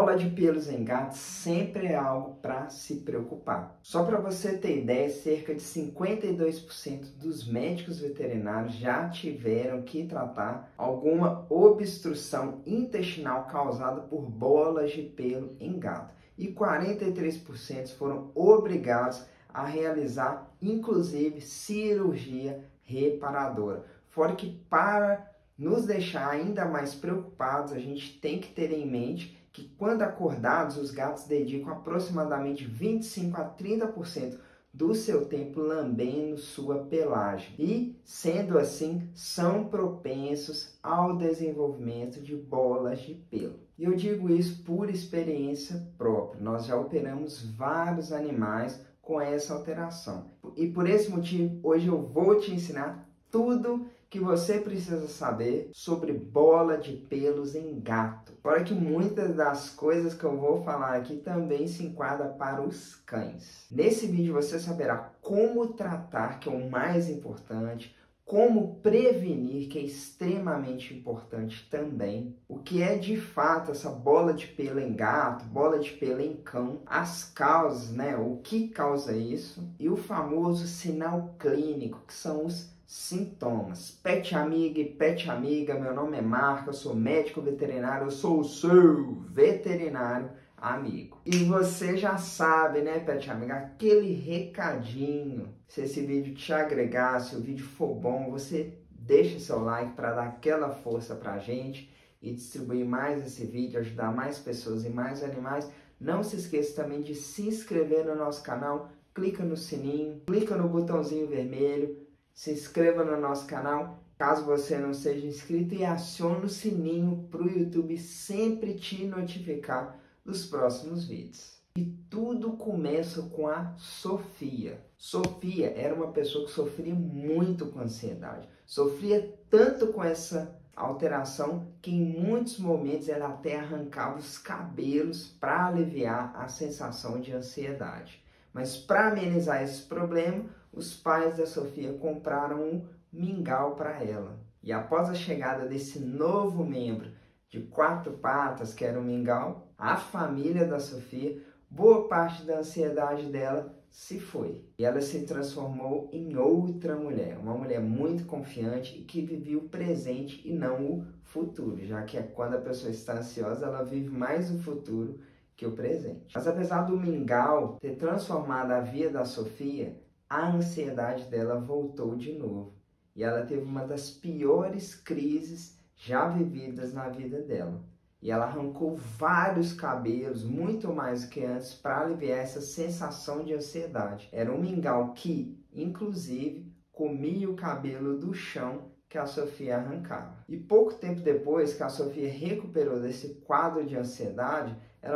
Bola de pelos em gato sempre é algo para se preocupar. Só para você ter ideia, cerca de 52% dos médicos veterinários já tiveram que tratar alguma obstrução intestinal causada por bolas de pelo em gato. E 43% foram obrigados a realizar, inclusive, cirurgia reparadora. Fora que, para nos deixar ainda mais preocupados, a gente tem que ter em mente que, quando acordados, os gatos dedicam aproximadamente 25 a 30% do seu tempo lambendo sua pelagem. E, sendo assim, são propensos ao desenvolvimento de bolas de pelo. E eu digo isso por experiência própria. Nós já operamos vários animais com essa alteração. E por esse motivo, hoje eu vou te ensinar tudo que você precisa saber sobre bola de pelos em gato. Fora que muitas das coisas que eu vou falar aqui também se enquadram para os cães. Nesse vídeo você saberá como tratar, que é o mais importante, como prevenir, que é extremamente importante também, o que é de fato essa bola de pelo em gato, bola de pelo em cão, as causas, o que causa isso, e o famoso sinal clínico, que são os sintomas. Pet amiga e pet amiga, meu nome é Marco, eu sou médico veterinário, eu sou o seu veterinário amigo. E você já sabe, pet amiga, aquele recadinho. Se esse vídeo te agregar, se o vídeo for bom, você deixa seu like para dar aquela força pra gente e distribuir mais esse vídeo, ajudar mais pessoas e mais animais. Não se esqueça também de se inscrever no nosso canal, clica no sininho, clica no botãozinho vermelho, se inscreva no nosso canal, caso você não seja inscrito, e acione o sininho para o YouTube sempre te notificar dos próximos vídeos. E tudo começa com a Sofia. Sofia era uma pessoa que sofria muito com ansiedade. Sofria tanto com essa alteração que em muitos momentos ela até arrancava os cabelos para aliviar a sensação de ansiedade. Mas para amenizar esse problema, os pais da Sofia compraram um mingau para ela. E após a chegada desse novo membro de 4 patas, que era o mingau, a família da Sofia, boa parte da ansiedade dela se foi. E ela se transformou em outra mulher, uma mulher muito confiante e que vivia o presente e não o futuro, já que quando a pessoa está ansiosa, ela vive mais o futuro que o presente. Mas apesar do mingau ter transformado a vida da Sofia, a ansiedade dela voltou de novo. E ela teve uma das piores crises já vividas na vida dela. E ela arrancou vários cabelos, muito mais do que antes, para aliviar essa sensação de ansiedade. Era um mingau que, inclusive, comia o cabelo do chão que a Sofia arrancava. E pouco tempo depois que a Sofia recuperou desse quadro de ansiedade,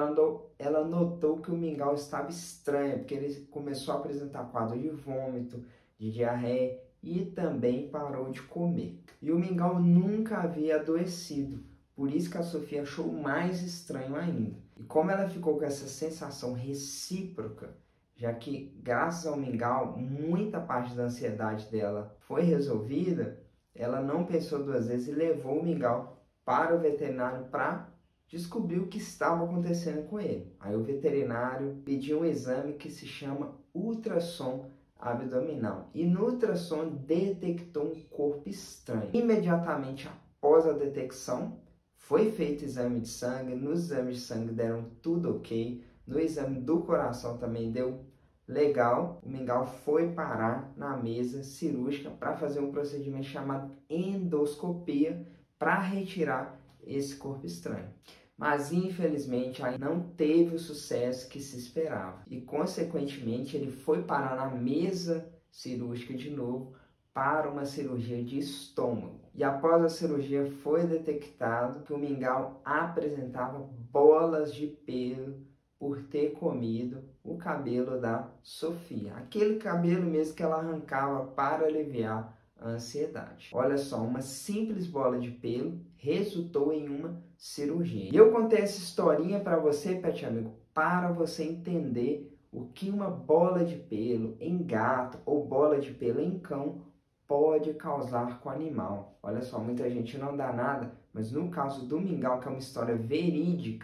ela notou que o mingau estava estranho, porque ele começou a apresentar quadro de vômito, de diarreia, e também parou de comer. E o mingau nunca havia adoecido, por isso que a Sofia achou mais estranho ainda. E como ela ficou com essa sensação recíproca, já que graças ao mingau muita parte da ansiedade dela foi resolvida, ela não pensou duas vezes e levou o mingau para o veterinário para descobrir o que estava acontecendo com ele. Aí o veterinário pediu um exame que se chama ultrassom abdominal. E no ultrassom detectou um corpo estranho. Imediatamente após a detecção, foi feito exame de sangue. Nos exames de sangue deram tudo ok. No exame do coração também deu legal. O mingau foi parar na mesa cirúrgica para fazer um procedimento chamado endoscopia para retirar esse corpo estranho. Mas infelizmente aí não teve o sucesso que se esperava. E consequentemente ele foi parar na mesa cirúrgica de novo para uma cirurgia de estômago. E após a cirurgia foi detectado que o mingau apresentava bolas de pelo por ter comido o cabelo da Sofia. Aquele cabelo mesmo que ela arrancava para aliviar a ansiedade. Olha só, uma simples bola de pelo resultou em uma cirurgia. E eu contei essa historinha para você, pet amigo, para você entender o que uma bola de pelo em gato ou bola de pelo em cão pode causar com o animal. Olha só, muita gente não dá nada, mas no caso do mingau, que é uma história verídica,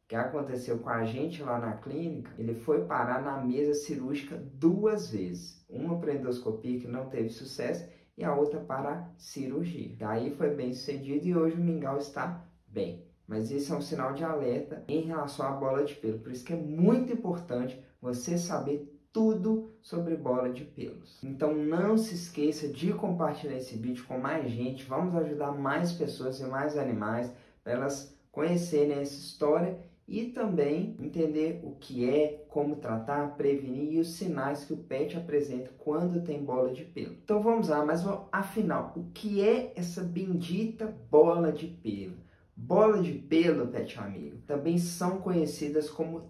que aconteceu com a gente lá na clínica, ele foi parar na mesa cirúrgica 2 vezes. Uma para endoscopia que não teve sucesso e a outra para cirurgia. Daí foi bem sucedido e hoje o mingau está bem. Mas isso é um sinal de alerta em relação à bola de pelo. Por isso que é muito importante você saber tudo sobre bola de pelos. Então não se esqueça de compartilhar esse vídeo com mais gente. Vamos ajudar mais pessoas e mais animais para elas conhecerem essa história e também entender o que é, como tratar, prevenir e os sinais que o pet apresenta quando tem bola de pelo. Então vamos lá, mas afinal, o que é essa bendita bola de pelo? Bola de pelo, pet amigo, também são conhecidas como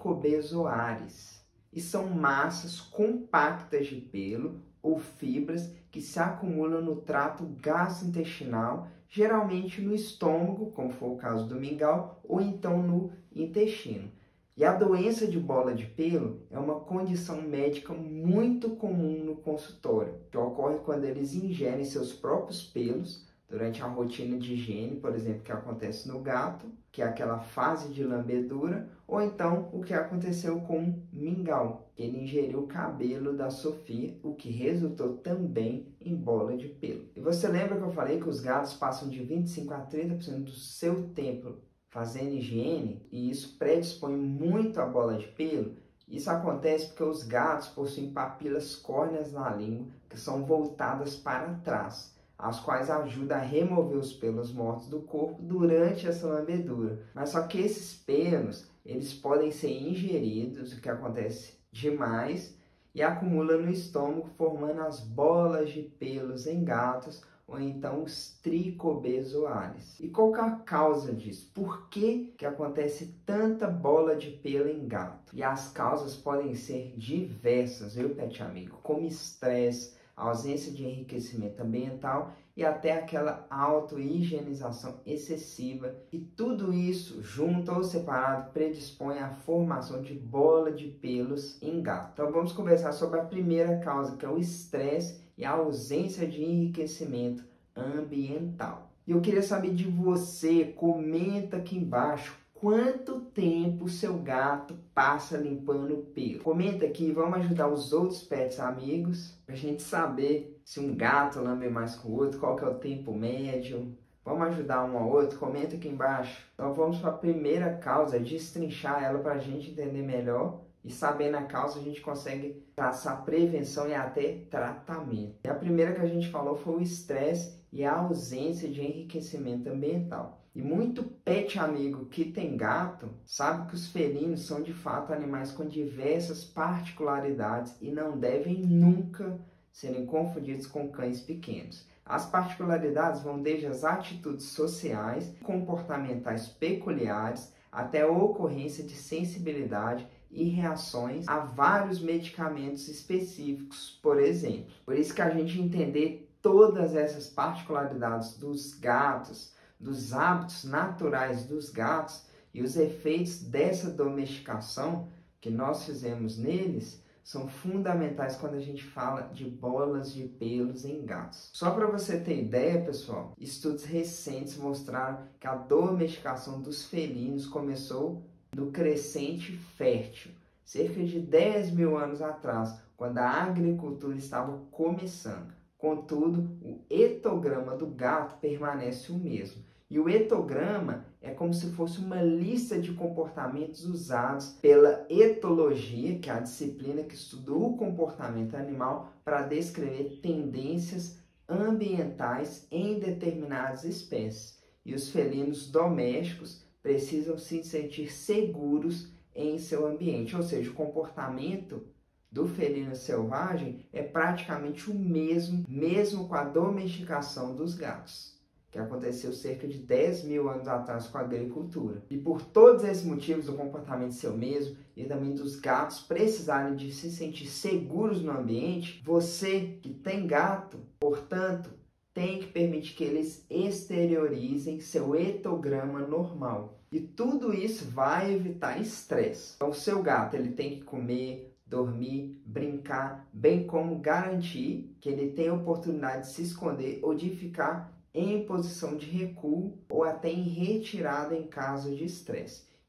tricobezoares e são massas compactas de pelo ou fibras que se acumulam no trato gastrointestinal, geralmente no estômago, como foi o caso do mingau, ou então no intestino. E a doença de bola de pelo é uma condição médica muito comum no consultório, que ocorre quando eles ingerem seus próprios pelos durante a rotina de higiene, por exemplo, que acontece no gato, que é aquela fase de lambedura, ou então o que aconteceu com o mingau, que ele ingeriu o cabelo da Sofia, o que resultou também em bola de pelo. E você lembra que eu falei que os gatos passam de 25 a 30% do seu tempo fazendo higiene, e isso predispõe muito à bola de pelo? Isso acontece porque os gatos possuem papilas córneas na língua que são voltadas para trás, as quais ajudam a remover os pelos mortos do corpo durante essa lambedura. Mas só que esses pelos, eles podem ser ingeridos, o que acontece demais, e acumula no estômago, formando as bolas de pelos em gatos, ou então os tricobezoares. E qual que é a causa disso? Por que acontece tanta bola de pelo em gato? E as causas podem ser diversas, viu, pet amigo? Como estresse, ausência de enriquecimento ambiental e até aquela auto-higienização excessiva. E tudo isso, junto ou separado, predispõe à formação de bola de pelos em gato. Então vamos conversar sobre a primeira causa, que é o estresse e a ausência de enriquecimento ambiental. E eu queria saber de você, comenta aqui embaixo, quanto tempo o seu gato passa limpando o pelo? Comenta aqui, vamos ajudar os outros pets amigos, para a gente saber se um gato lambe mais que o outro, qual que é o tempo médio. Vamos ajudar um ao outro? Comenta aqui embaixo. Então vamos para a primeira causa, destrinchar ela para a gente entender melhor. E sabendo a causa, a gente consegue traçar prevenção e até tratamento. E a primeira que a gente falou foi o estresse e a ausência de enriquecimento ambiental. E muito pet amigo que tem gato sabe que os felinos são de fato animais com diversas particularidades e não devem nunca serem confundidos com cães pequenos. As particularidades vão desde as atitudes sociais, comportamentais peculiares, até a ocorrência de sensibilidade e reações a vários medicamentos específicos, por exemplo. Por isso que a gente entender todas essas particularidades dos gatos, dos hábitos naturais dos gatos e os efeitos dessa domesticação que nós fizemos neles são fundamentais quando a gente fala de bolas de pelos em gatos. Só para você ter ideia, pessoal, estudos recentes mostraram que a domesticação dos felinos começou no Crescente Fértil, cerca de 10 mil anos atrás, quando a agricultura estava começando. Contudo, o etograma do gato permanece o mesmo. E o etograma é como se fosse uma lista de comportamentos usados pela etologia, que é a disciplina que estuda o comportamento animal, para descrever tendências ambientais em determinadas espécies. E os felinos domésticos precisam se sentir seguros em seu ambiente, ou seja, o comportamento do felino selvagem é praticamente o mesmo com a domesticação dos gatos, que aconteceu cerca de 10 mil anos atrás com a agricultura. E por todos esses motivos do comportamento ser o mesmo e também dos gatos precisarem de se sentir seguros no ambiente, você que tem gato, portanto, tem que permitir que eles exteriorizem seu etograma normal. E tudo isso vai evitar estresse. Então, o seu gato ele tem que comer, dormir, brincar, bem como garantir que ele tenha oportunidade de se esconder ou de ficar em posição de recuo ou até em retirada em caso de estresse.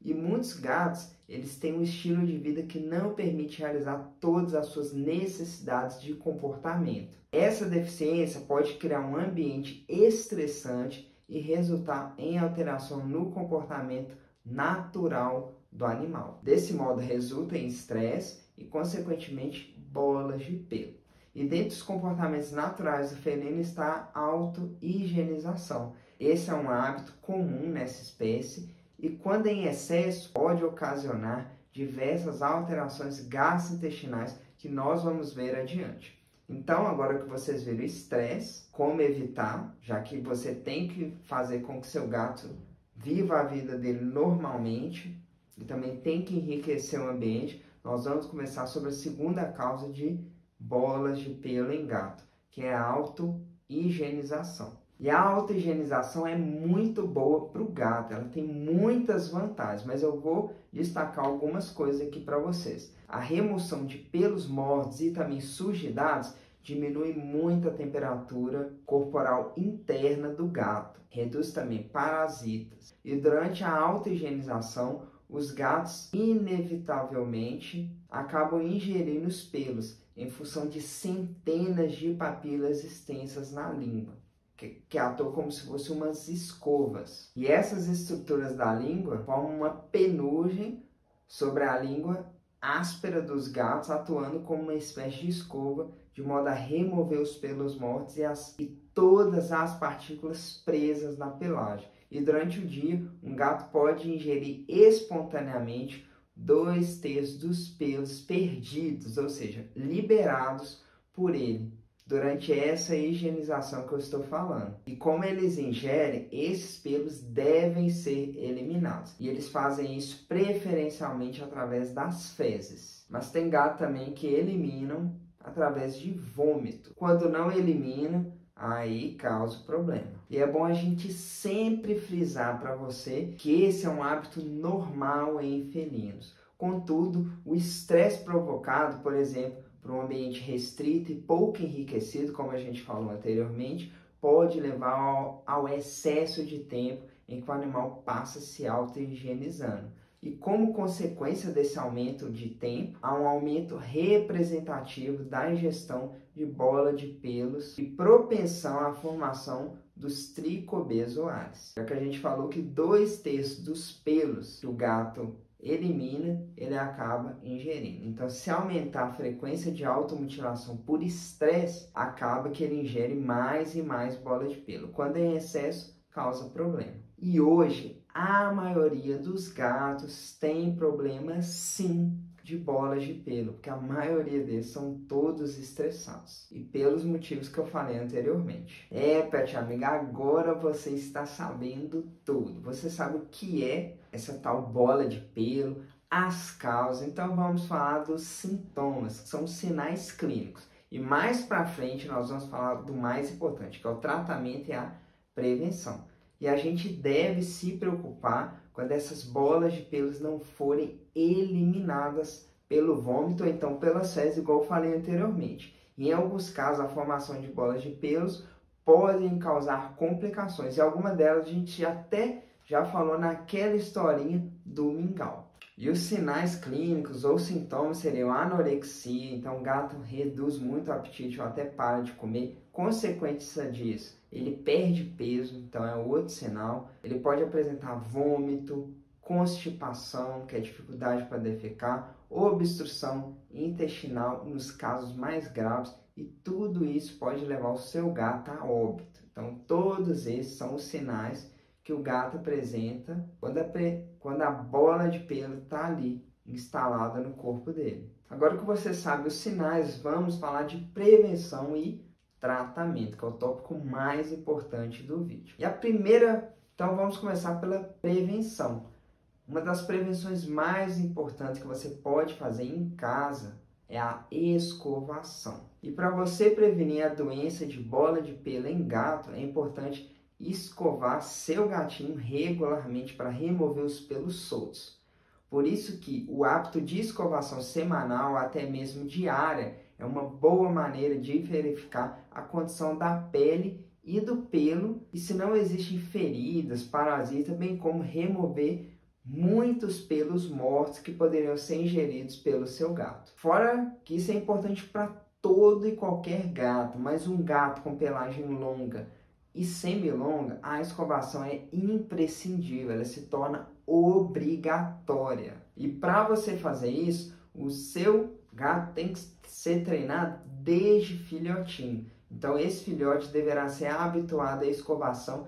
E muitos gatos, eles têm um estilo de vida que não permite realizar todas as suas necessidades de comportamento. Essa deficiência pode criar um ambiente estressante e resultar em alteração no comportamento natural do animal. Desse modo, resulta em estresse e, consequentemente, bolas de pelo. E dentre os comportamentos naturais do felino está a auto-higienização. Esse é um hábito comum nessa espécie e, quando em excesso, pode ocasionar diversas alterações gastrointestinais que nós vamos ver adiante. Então, agora que vocês viram o estresse, como evitar, já que você tem que fazer com que seu gato viva a vida dele normalmente e também tem que enriquecer o ambiente, nós vamos começar sobre a segunda causa de bolas de pelo em gato, que é a auto-higienização. E a auto-higienização é muito boa para o gato, ela tem muitas vantagens, mas eu vou destacar algumas coisas aqui para vocês. A remoção de pelos mortos e também sujidades diminui muito a temperatura corporal interna do gato, reduz também parasitas. E durante a auto-higienização, os gatos inevitavelmente acabam ingerindo os pelos em função de centenas de papilas extensas na língua, que atuam como se fossem umas escovas. E essas estruturas da língua formam uma penugem sobre a língua áspera dos gatos, atuando como uma espécie de escova, de modo a remover os pelos mortos e todas as partículas presas na pelagem. E durante o dia, um gato pode ingerir espontaneamente 2/3 dos pelos perdidos, ou seja, liberados por ele, durante essa higienização que eu estou falando. E como eles ingerem, esses pelos devem ser eliminados. E eles fazem isso preferencialmente através das fezes. Mas tem gato também que eliminam através de vômito. Quando não elimina, aí causa problema. E é bom a gente sempre frisar para você que esse é um hábito normal em felinos. Contudo, o estresse provocado, por exemplo, por um ambiente restrito e pouco enriquecido, como a gente falou anteriormente, pode levar ao excesso de tempo em que o animal passa se auto-higienizando. E como consequência desse aumento de tempo, há um aumento representativo da ingestão de bola de pelos e propensão à formação dos tricobezoares. Já que a gente falou que 2/3 dos pelos que o gato elimina, ele acaba ingerindo. Então, se aumentar a frequência de automutilação por estresse, acaba que ele ingere mais e mais bola de pelo. Quando é em excesso, causa problema. E hoje, a maioria dos gatos tem problema sim de bolas de pelo, porque a maioria deles são todos estressados. E pelos motivos que eu falei anteriormente. Pet amiga, agora você está sabendo tudo. Você sabe o que é essa tal bola de pelo, as causas. Então vamos falar dos sintomas, que são os sinais clínicos. E mais para frente nós vamos falar do mais importante, que é o tratamento e a prevenção. E a gente deve se preocupar quando essas bolas de pelos não forem eliminadas pelo vômito ou então pelas fezes, igual eu falei anteriormente. Em alguns casos, a formação de bolas de pelos podem causar complicações. E alguma delas a gente até já falou naquela historinha do mingau. E os sinais clínicos ou sintomas seriam anorexia, então o gato reduz muito o apetite ou até para de comer. Consequência disso, ele perde peso, então é outro sinal. Ele pode apresentar vômito, constipação, que é dificuldade para defecar, obstrução intestinal nos casos mais graves, e tudo isso pode levar o seu gato a óbito. Então todos esses são os sinais que o gato apresenta quando a bola de pelo está ali instalada no corpo dele. Agora que você sabe os sinais, vamos falar de prevenção e tratamento, que é o tópico mais importante do vídeo. E a primeira, então vamos começar pela prevenção. Uma das prevenções mais importantes que você pode fazer em casa é a escovação. E para você prevenir a doença de bola de pelo em gato, é importante escovar seu gatinho regularmente para remover os pelos soltos. Por isso que o hábito de escovação semanal, até mesmo diária, é uma boa maneira de verificar a condição da pele e do pelo e se não existem feridas, parasitas, bem como remover muitos pelos mortos que poderiam ser ingeridos pelo seu gato. Fora que isso é importante para todo e qualquer gato, mas um gato com pelagem longa e semilonga, a escovação é imprescindível, ela se torna obrigatória. E para você fazer isso, o seu gato tem que ser treinado desde filhotinho. Então esse filhote deverá ser habituado à escovação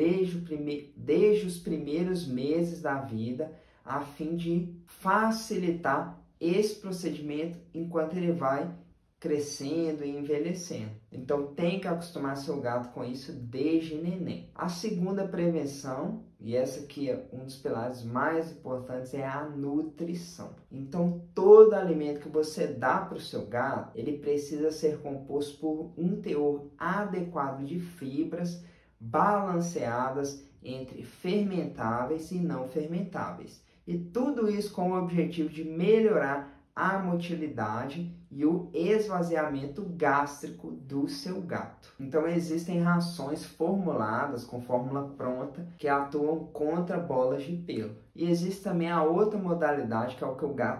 desde os primeiros meses da vida, a fim de facilitar esse procedimento enquanto ele vai crescendo e envelhecendo. Então tem que acostumar seu gato com isso desde neném. A segunda prevenção, e essa aqui é um dos pilares mais importantes, é a nutrição. Então todo alimento que você dá para o seu gato, ele precisa ser composto por um teor adequado de fibras balanceadas entre fermentáveis e não fermentáveis. E tudo isso com o objetivo de melhorar a motilidade e o esvaziamento gástrico do seu gato. Então existem rações formuladas com fórmula pronta que atuam contra bolas de pelo. E existe também a outra modalidade que é o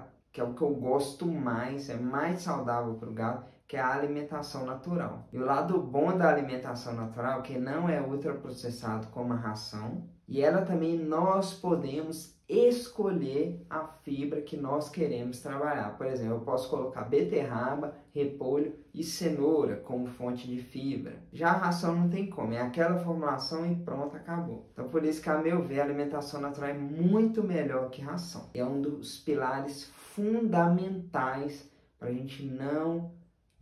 que eu gosto mais, é mais saudável para o gato, que é a alimentação natural. E o lado bom da alimentação natural é que não é ultraprocessado como a ração, e ela também nós podemos escolher a fibra que nós queremos trabalhar. Por exemplo, eu posso colocar beterraba, repolho e cenoura como fonte de fibra. Já a ração não tem como, é aquela formulação e pronto, acabou. Então por isso que, a meu ver, a alimentação natural é muito melhor que ração. É um dos pilares fundamentais para a gente não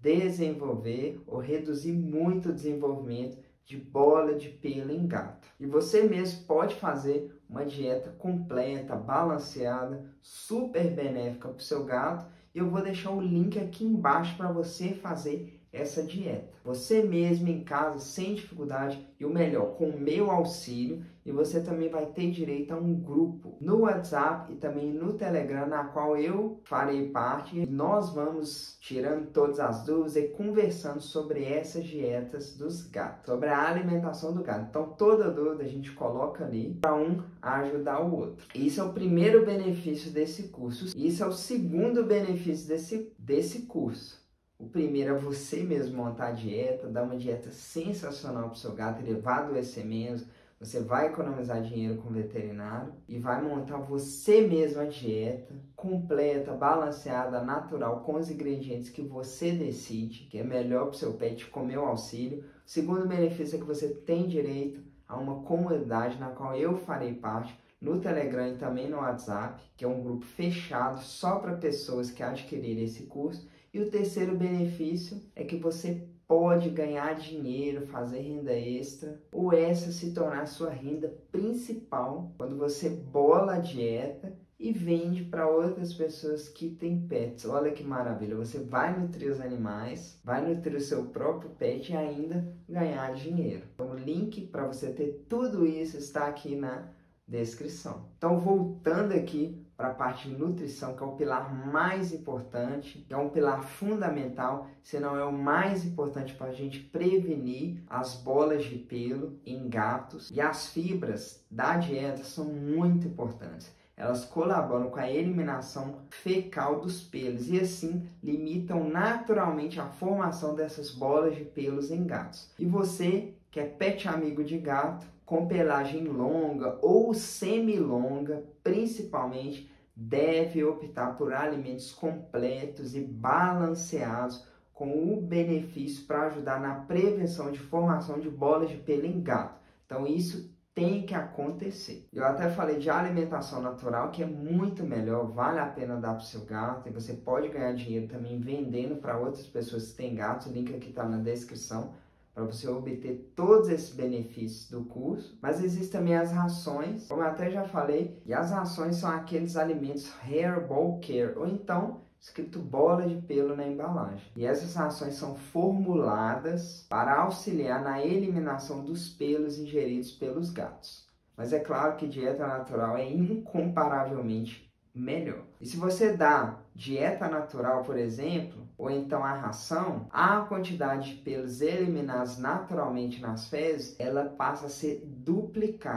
desenvolver ou reduzir muito o desenvolvimento de bola de pelo em gato. E você mesmo pode fazer uma dieta completa, balanceada, super benéfica para o seu gato. E eu vou deixar o link aqui embaixo para você fazer essa dieta. Você mesmo em casa, sem dificuldade, e o melhor, com o meu auxílio. E você também vai ter direito a um grupo no WhatsApp e também no Telegram, na qual eu farei parte. E nós vamos tirando todas as dúvidas e conversando sobre essas dietas dos gatos, sobre a alimentação do gato. Então toda dúvida a gente coloca ali para um ajudar o outro. Isso é o primeiro benefício desse curso. Isso é o segundo benefício desse curso. O primeiro é você mesmo montar a dieta, dar uma dieta sensacional para o seu gato, ele vai adoecer menos, você vai economizar dinheiro com o veterinário e vai montar você mesmo a dieta completa, balanceada, natural, com os ingredientes que você decide, que é melhor para o seu pet, com meu auxílio. O segundo benefício é que você tem direito a uma comunidade na qual eu farei parte, no Telegram e também no WhatsApp, que é um grupo fechado só para pessoas que adquirirem esse curso. E o terceiro benefício é que você pode ganhar dinheiro, fazer renda extra, ou essa se tornar sua renda principal quando você bola a dieta e vende para outras pessoas que têm pets. Olha que maravilha, você vai nutrir os animais, vai nutrir o seu próprio pet e ainda ganhar dinheiro. Então o link para você ter tudo isso está aqui na descrição. Então voltando aqui para a parte de nutrição, que é o pilar mais importante, que é um pilar fundamental, se não é o mais importante para a gente prevenir as bolas de pelo em gatos. E as fibras da dieta são muito importantes. Elas colaboram com a eliminação fecal dos pelos e assim limitam naturalmente a formação dessas bolas de pelos em gatos. E você que é pet amigo de gato, com pelagem longa ou semilonga, principalmente, deve optar por alimentos completos e balanceados com o benefício para ajudar na prevenção de formação de bolas de pelo em gato. Então isso tem que acontecer. Eu até falei de alimentação natural, que é muito melhor, vale a pena dar para o seu gato e você pode ganhar dinheiro também vendendo para outras pessoas que têm gatos. O link aqui está na descrição, para você obter todos esses benefícios do curso. Mas existem também as rações, como eu até já falei, e as rações são aqueles alimentos Hair Ball Care, ou então escrito bola de pelo na embalagem. E essas rações são formuladas para auxiliar na eliminação dos pelos ingeridos pelos gatos. Mas é claro que dieta natural é incomparavelmente melhor. E se você dá dieta natural, por exemplo, ou então a ração, a quantidade de pelos eliminados naturalmente nas fezes, ela passa a ser duplicada.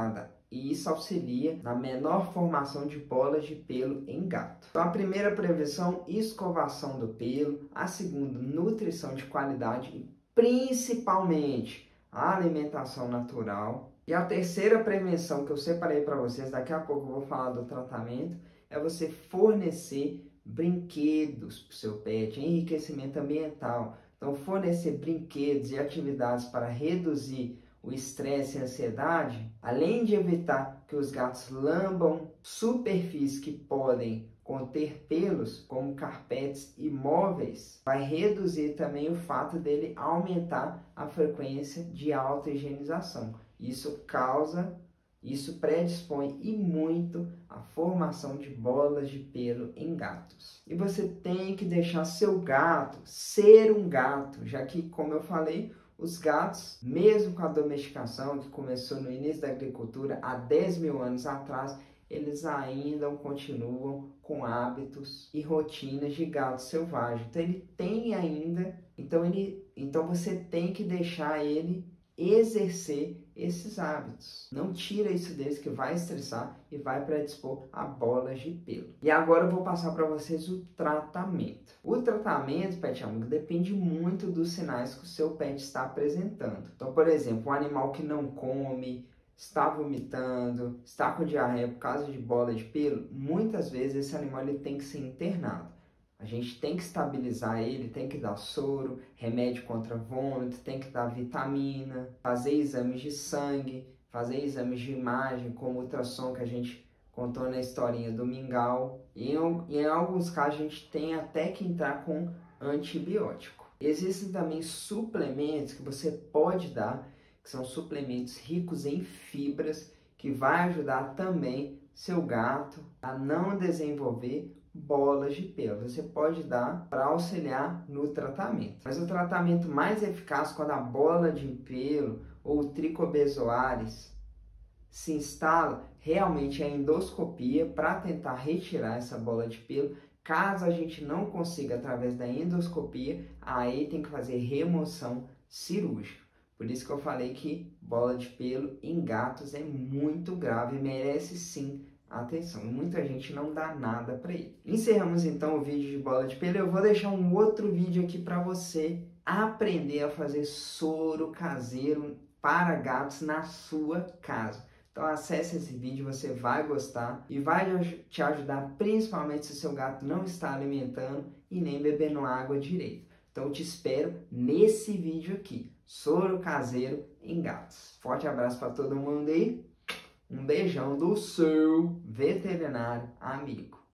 e isso auxilia na menor formação de bolas de pelo em gato. Então a primeira prevenção, escovação do pelo. A segunda, nutrição de qualidade e principalmente a alimentação natural. E a terceira prevenção que eu separei para vocês, daqui a pouco eu vou falar do tratamento, é você fornecer brinquedos para o seu pet, enriquecimento ambiental. Então fornecer brinquedos e atividades para reduzir o estresse e a ansiedade, além de evitar que os gatos lambam superfícies que podem conter pelos, como carpetes e móveis, vai reduzir também o fato dele aumentar a frequência de auto-higienização. Isso predispõe e muito à formação de bolas de pelo em gatos. E você tem que deixar seu gato ser um gato, já que, como eu falei, os gatos, mesmo com a domesticação que começou no início da agricultura há 10 mil anos atrás, eles ainda continuam com hábitos e rotinas de gato selvagem. Então ele tem ainda, então você tem que deixar ele exercer esses hábitos. Não tira isso deles, que vai estressar e vai predispor a bolas de pelo. E agora eu vou passar para vocês o tratamento. O tratamento, pet amigo, depende muito dos sinais que o seu pet está apresentando. Então, por exemplo, um animal que não come, está vomitando, está com diarreia por causa de bola de pelo, muitas vezes esse animal ele tem que ser internado. A gente tem que estabilizar ele, tem que dar soro, remédio contra vômito, tem que dar vitamina, fazer exames de sangue, fazer exames de imagem, como ultrassom que a gente contou na historinha do mingau. E em alguns casos a gente tem até que entrar com antibiótico. Existem também suplementos que você pode dar, que são suplementos ricos em fibras, que vai ajudar também seu gato a não desenvolver bolas de pelo. Você pode dar para auxiliar no tratamento. Mas o tratamento mais eficaz quando a bola de pelo ou o tricobezoares se instala realmente é a endoscopia para tentar retirar essa bola de pelo. Caso a gente não consiga através da endoscopia, aí tem que fazer remoção cirúrgica. Por isso que eu falei que bola de pelo em gatos é muito grave e merece sim atenção. Muita gente não dá nada para ele. Encerramos então o vídeo de bola de pelo. Eu vou deixar um outro vídeo aqui para você aprender a fazer soro caseiro para gatos na sua casa. Então acesse esse vídeo, você vai gostar e vai te ajudar principalmente se o seu gato não está alimentando e nem bebendo água direito. Então eu te espero nesse vídeo aqui, soro caseiro em gatos. Forte abraço para todo mundo aí. Um beijão do seu veterinário amigo.